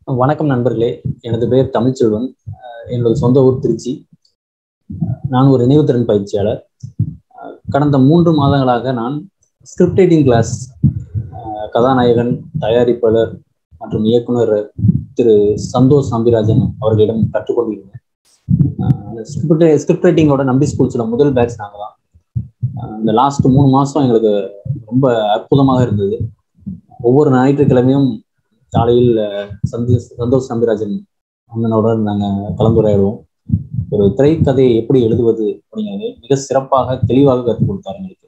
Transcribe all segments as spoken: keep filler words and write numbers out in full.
வணக்கம் நண்பர்களே. எனது பெயர் தமிழ்ச்செல்வன். என்னோட சொந்த ஊர் திருச்சி. நான் ஒரு நினைவுத்திறன் பயிற்சியாளர். கடந்த மூன்று மாதங்களாக நான் ஸ்கிரிப்ட் ரைட்டிங் கிளாஸ் கதாநாயகன், தயாரிப்பாளர் மற்றும் இயக்குனர் திரு சந்தோஷ் நம்பிராஜன் அவர்களிடம் கற்றுக்கொண்டிருந்தேன். ஸ்கிரிப்ட் ஸ்கிரிப்ட் ரைட்டிங்கோட நம்பி ஸ்கூல்ஸில் முதல் பேட்ச் நாங்கள் தான். இந்த லாஸ்ட் மூணு மாதம் எங்களுக்கு ரொம்ப அற்புதமாக இருந்தது. ஒவ்வொரு ஞாயிற்றுக்கிழமையும் காலையில் சந்தோஷ் சந்தோஷ் நம்பிராஜன் அண்ணனோட நாங்கள் கலந்துரையாடுவோம். ஒரு திரைக்கதையை எப்படி எழுதுவது அப்படிங்கிறது மிக சிறப்பாக தெளிவாக கற்றுக் கொடுத்தாரு எங்களுக்கு.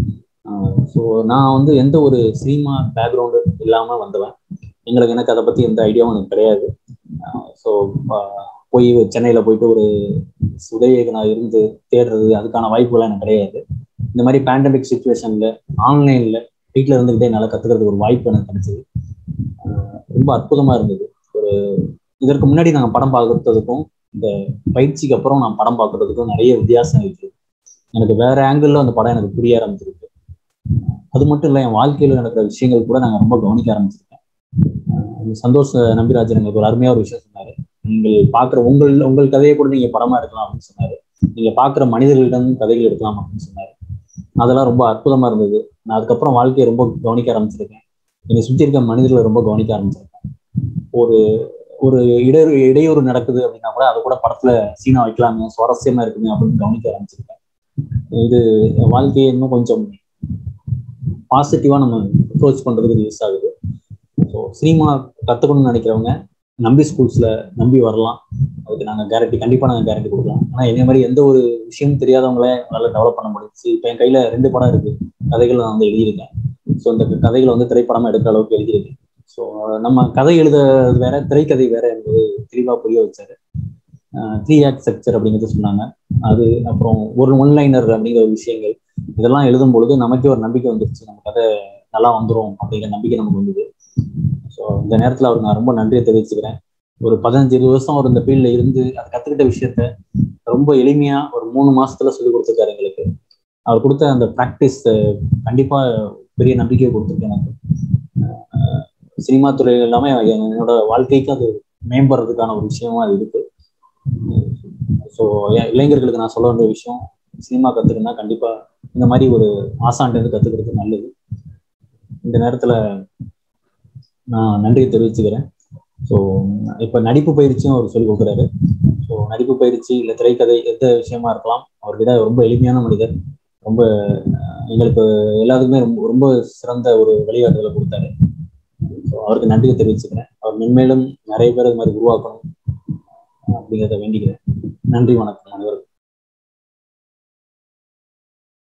ஸோ நான் வந்து எந்த ஒரு சினிமா பேக்ரவுண்டு இல்லாமல் வந்தவன். எங்களுக்கு எனக்கு அதை பற்றி எந்த ஐடியாவும் எனக்கு கிடையாது. ஸோ போய் சென்னையில் போயிட்டு ஒரு உதவியகனாக இருந்து தேடுறது அதுக்கான வாய்ப்புகள்லாம் எனக்கு கிடையாது. இந்த மாதிரி பேண்டமிக் சுச்சுவேஷனில் ஆன்லைனில் வீட்டில் இருந்துக்கிட்டே என்னால் கற்றுக்கிறதுக்கு ஒரு வாய்ப்பு எனக்கு கிடைச்சது. ரொம்ப அற்புதமாக இருந்தது. ஒரு இதற்கு முன்னாடி நாங்கள் படம் பார்க்கறதுக்கும் இந்த பயிற்சிக்கு அப்புறம் நான் படம் பார்க்கறதுக்கும் நிறைய வித்தியாசம் இருக்குது. எனக்கு வேற ஆங்கிளில் அந்த படம் எனக்கு புரிய ஆரம்பிச்சிருக்கு. அது மட்டும் இல்லை, என் வாழ்க்கையில் நடக்கிற விஷயங்கள் கூட நாங்கள் ரொம்ப கவனிக்க ஆரம்பிச்சிருக்கேன். சந்தோஷ் நம்பிராஜன் எங்களுக்கு ஒரு அருமையாக ஒரு விஷயம் சொன்னார். நீங்கள் பார்க்குற உங்கள் உங்கள் கதையை கூட நீங்கள் படமாக எடுக்கலாம் அப்படின்னு சொன்னார். நீங்கள் பார்க்குற மனிதர்களிடம் கதைகள் எடுக்கலாம் அப்படின்னு சொன்னார். அதெல்லாம் ரொம்ப அற்புதமாக இருந்தது. நான் அதுக்கப்புறம் வாழ்க்கையை ரொம்ப கவனிக்க ஆரம்பிச்சிருக்கேன். என்னை சுற்றி இருக்க மனிதர்களை ரொம்ப கவனிக்க ஆரம்பிச்சிருக்கேன். ஒரு ஒரு இடையூறு இடையூறு நடக்குது அப்படின்னா கூட அதை கூட படத்துல சீனா வைக்கலாமே, சுவாரஸ்யமா இருக்குமே அப்படின்னு கவனிக்க ஆரம்பிச்சிருக்கேன். இது வாழ்க்கையை இன்னும் கொஞ்சம் பாசிட்டிவா நம்ம அப்ரோச் பண்றதுக்கு யூஸ் ஆகுது. ஸோ சினிமா கற்றுக்கணும்னு நினைக்கிறவங்க நம்பி ஸ்கூல்ஸ்ல நம்பி வரலாம். அதுக்கு நாங்கள் கேரண்டி கண்டிப்பாக நாங்கள் கேரண்டி கொடுக்கலாம். ஆனால் இதே மாதிரி எந்த ஒரு விஷயமும் தெரியாதவங்களே நல்லா டெவலப் பண்ண முடிஞ்சிச்சு. இப்போ என் கையில ரெண்டு படம் இருக்கு, கதைகள் நான் வந்து எழுதியிருக்கேன். ஸோ இந்த கதைகளை வந்து திரைப்படமா எடுக்கிற அளவுக்கு எழுதியிருக்கேன். ஸோ நம்ம கதை எழுதுறது வேற, திரைக்கதை வேற என்பது தெளிவாக புரிய வச்சாரு. த்ரீ ஆக்ட் ஸ்ட்ரக்சர் அப்படிங்கிறது சொன்னாங்க. அது அப்புறம் ஒரு ஒன்லைனர் அப்படிங்கிற விஷயங்கள் இதெல்லாம் எழுதும் பொழுது நமக்கே ஒரு நம்பிக்கை வந்துருச்சு, நம்ம கதை நல்லா வந்துடும் அப்படிங்கிற நம்பிக்கை நமக்கு வந்தது. ஸோ இந்த நேரத்தில் அவருக்கு நான் ரொம்ப நன்றியை தெரிவிச்சுக்கிறேன். ஒரு பதினஞ்சு இருபது வருஷம் அவர் இந்த ஃபீல்டில் இருந்து அதை கற்றுக்கிட்ட விஷயத்த ரொம்ப எளிமையாக ஒரு மூணு மாசத்துல சொல்லி கொடுத்துருக்காரு எங்களுக்கு. அவர் கொடுத்த அந்த ப்ராக்டிஸ் கண்டிப்பாக பெரிய நம்பிக்கையை கொடுத்துருக்கு எனக்கு. சினிமா துறையில் எல்லாமே என்னோட வாழ்க்கைக்கு அது மேம்படுறதுக்கான ஒரு விஷயமா அது இருக்கு. ஸோ இளைஞர்களுக்கு நான் சொல்ல வேண்டிய விஷயம், சினிமா கற்றுக்குன்னா கண்டிப்பா இந்த மாதிரி ஒரு ஆசான்ட்டு கற்றுக்கிறது நல்லது. இந்த நேரத்தில் நான் நன்றியை தெரிவிச்சுக்கிறேன். ஸோ இப்போ நடிப்பு பயிற்சியும் அவர் சொல்லி கொடுக்குறாரு. ஸோ நடிப்பு பயிற்சி இல்லை திரைக்கதை எந்த விஷயமா இருக்கலாம், அவர்கிட்ட ரொம்ப எளிமையான மனிதர். ரொம்ப எங்களுக்கு எல்லாத்துக்குமே ரொம்ப ரொம்ப சிறந்த ஒரு வழிகாட்டுதலை கொடுத்தாரு. ஸோ அவருக்கு நன்றியை தெரிவிச்சுக்கிறேன். அவர் மென்மேலும் நிறைய பேர் இது மாதிரி உருவாக்கணும் அப்படிங்கிறத வேண்டிக்கிறேன். நன்றி, வணக்கம்.